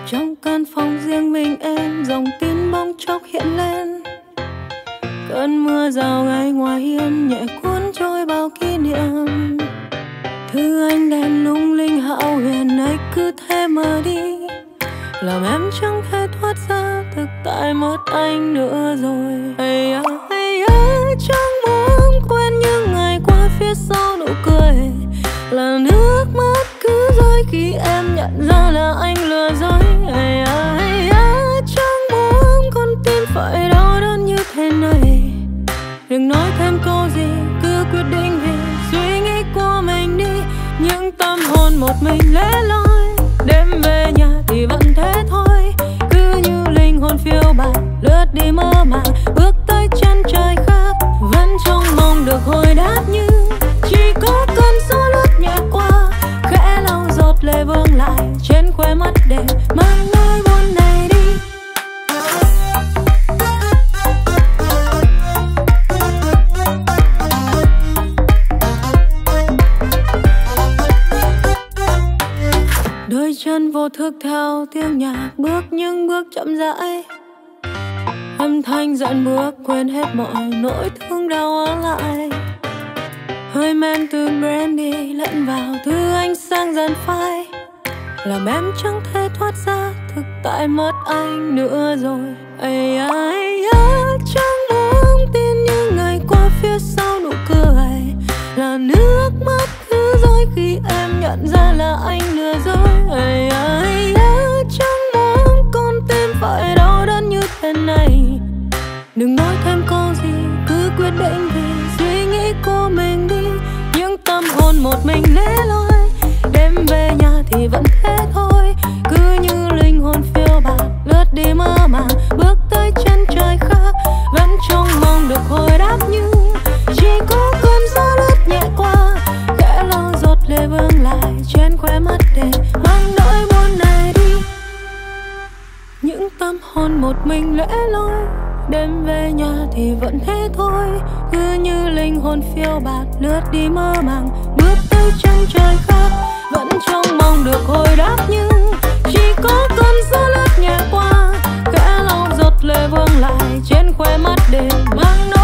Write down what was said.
Trong căn phòng riêng mình em, dòng tin bỗng chốc hiện lên. Cơn mưa rào ngay ngoài hiên nhẹ cuốn trôi bao kỷ niệm. Thứ ánh đèn lung linh hão huyền ấy cứ thế mờ đi, làm em chẳng thể thoát ra thực tại mất anh nữa rồi. Hay à, chẳng muốn quên những ngày qua phía sau nụ cười, là nước mắt cứ rơi khi em nhận ra là anh lừa dối. Hay à, chẳng muốn con tim phải đau đớn như thế này. Đừng nói thêm câu gì, cứ quyết định vì suy nghĩ của mình đi. Những tâm hồn một mình lẻ loi, đêm về nhà thì vẫn thế thôi. Cứ như linh hồn phiêu bạt lướt đi mơ màng, bước tới chân trời khác, vẫn trông mong được hồi đáp. Nhưng chỉ có cơn gió lướt nhẹ qua, khẽ lau giọt lệ vương lại trên khóe mắt để mang nỗi buồn này đi. Đôi chân vô thức theo tiếng nhạc bước những bước chậm rãi, âm thanh dặn bước quên hết mọi nỗi thương đau ám lại. Hơi men từ brandy lẫn vào thứ ánh sáng dần phai, làm em chẳng thể thoát ra thực tại mất anh nữa rồi. Ây chẳng muốn tin những ngày qua phía sau nụ cười, là nước mắt cứ rơi khi em nhận ra là anh lừa dối. Ây chẳng muốn con tim phải đau đớn như thế này. Đừng nói thêm câu gì, cứ quyết định vì suy nghĩ của mình đi. Những tâm hồn một mình lẻ loi, đêm về nhà thì vẫn thế thôi. Cứ như linh hồn phiêu bạt lướt đi mơ màng, bước tới chân trời khác, vẫn trông mong được hồi đáp. Nhưng chỉ có cơn gió lướt nhẹ qua, khẽ lau giọt lệ vương lại trên khóe mắt để mang nỗi buồn này đi. Những tâm hồn một mình lẻ loi, đêm về nhà thì vẫn thế thôi. Cứ như linh hồn phiêu bạt lướt đi mơ màng, bước tới chân trời khác, vẫn trông mong được hồi đáp. Nhưng chỉ có cơn gió lướt nhẹ qua, khẽ lau giọt lệ vương lại trên khóe mắt để mang